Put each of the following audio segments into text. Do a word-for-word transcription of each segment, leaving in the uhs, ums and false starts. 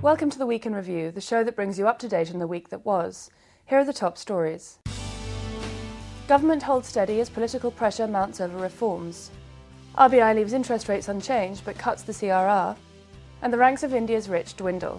Welcome to the Week in Review, the show that brings you up to date on the week that was. Here are the top stories. Government holds steady as political pressure mounts over reforms. R B I leaves interest rates unchanged but cuts the C R R. And the ranks of India's rich dwindle.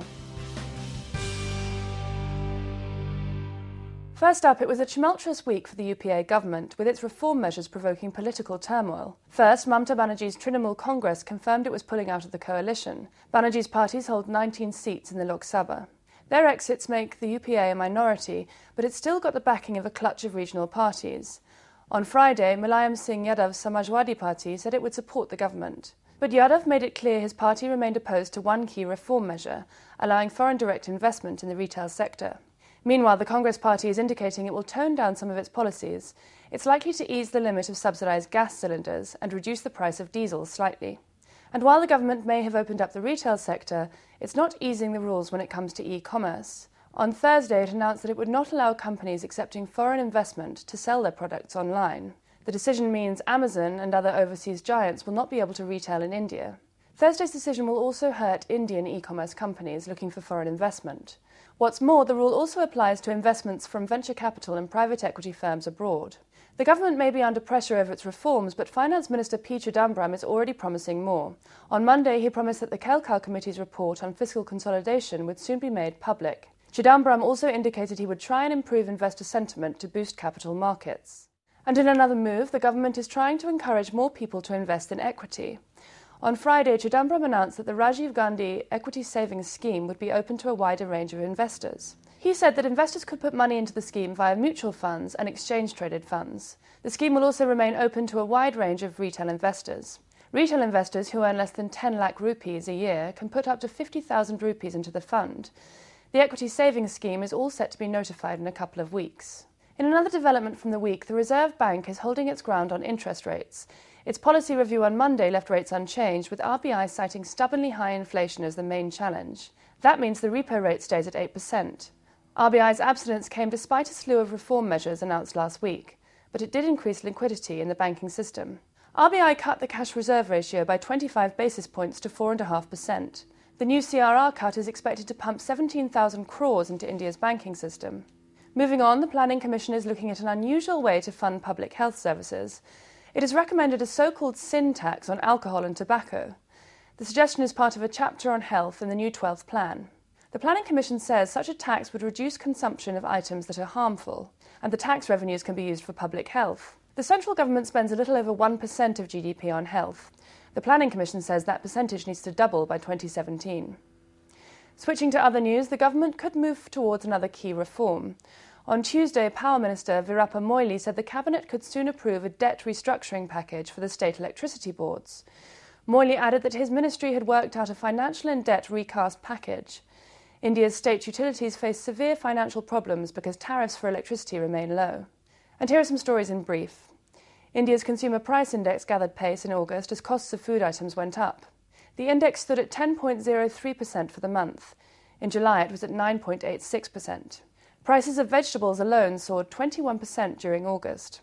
First up, it was a tumultuous week for the U P A government, with its reform measures provoking political turmoil. First, Mamata Banerjee's Trinamool Congress confirmed it was pulling out of the coalition. Banerjee's parties hold nineteen seats in the Lok Sabha. Their exits make the U P A a minority, but it's still got the backing of a clutch of regional parties. On Friday, Mulayam Singh Yadav's Samajwadi Party said it would support the government. But Yadav made it clear his party remained opposed to one key reform measure, allowing foreign direct investment in the retail sector. Meanwhile, the Congress Party is indicating it will tone down some of its policies. It's likely to ease the limit of subsidised gas cylinders and reduce the price of diesel slightly. And while the government may have opened up the retail sector, it's not easing the rules when it comes to e-commerce. On Thursday, it announced that it would not allow companies accepting foreign investment to sell their products online. The decision means Amazon and other overseas giants will not be able to retail in India. Thursday's decision will also hurt Indian e-commerce companies looking for foreign investment. What's more, the rule also applies to investments from venture capital and private equity firms abroad. The government may be under pressure over its reforms, but Finance Minister P. Chidambaram is already promising more. On Monday, he promised that the Kelkar Committee's report on fiscal consolidation would soon be made public. Chidambaram also indicated he would try and improve investor sentiment to boost capital markets. And in another move, the government is trying to encourage more people to invest in equity. On Friday, Chidambaram announced that the Rajiv Gandhi Equity Savings Scheme would be open to a wider range of investors. He said that investors could put money into the scheme via mutual funds and exchange-traded funds. The scheme will also remain open to a wide range of retail investors. Retail investors who earn less than ten lakh rupees a year can put up to fifty thousand rupees into the fund. The Equity Savings Scheme is all set to be notified in a couple of weeks. In another development from the week, the Reserve Bank is holding its ground on interest rates. Its policy review on Monday left rates unchanged, with R B I citing stubbornly high inflation as the main challenge. That means the repo rate stays at eight percent. R B I's abstinence came despite a slew of reform measures announced last week, but it did increase liquidity in the banking system. R B I cut the cash reserve ratio by twenty-five basis points to four point five percent. The new C R R cut is expected to pump seventeen thousand crores into India's banking system. Moving on, the Planning Commission is looking at an unusual way to fund public health services. It has recommended a so-called sin tax on alcohol and tobacco. The suggestion is part of a chapter on health in the new twelfth plan. The Planning Commission says such a tax would reduce consumption of items that are harmful, and the tax revenues can be used for public health. The central government spends a little over one percent of G D P on health. The Planning Commission says that percentage needs to double by twenty seventeen. Switching to other news, the government could move towards another key reform. On Tuesday, Power Minister Veerappa Moily said the Cabinet could soon approve a debt restructuring package for the state electricity boards. Moily added that his ministry had worked out a financial and debt recast package. India's state utilities face severe financial problems because tariffs for electricity remain low. And here are some stories in brief. India's Consumer Price Index gathered pace in August as costs of food items went up. The index stood at ten point zero three percent for the month. In July, it was at nine point eight six percent. Prices of vegetables alone soared twenty-one percent during August.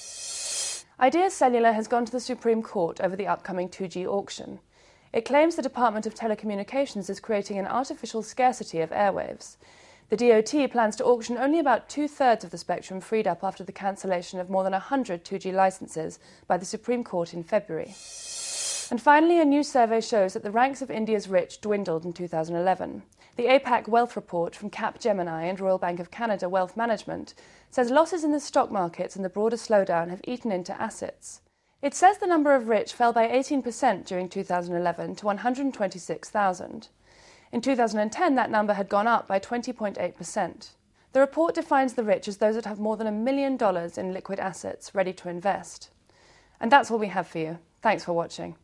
Idea Cellular has gone to the Supreme Court over the upcoming two G auction. It claims the Department of Telecommunications is creating an artificial scarcity of airwaves. The D O T plans to auction only about two-thirds of the spectrum freed up after the cancellation of more than one hundred two G licences by the Supreme Court in February. And finally, a new survey shows that the ranks of India's rich dwindled in two thousand eleven. The APAC Wealth Report from Capgemini and Royal Bank of Canada Wealth Management says losses in the stock markets and the broader slowdown have eaten into assets. It says the number of rich fell by eighteen percent during two thousand eleven to one hundred twenty-six thousand. In two thousand ten, that number had gone up by twenty point eight percent. The report defines the rich as those that have more than a million dollars in liquid assets ready to invest. And that's all we have for you. Thanks for watching.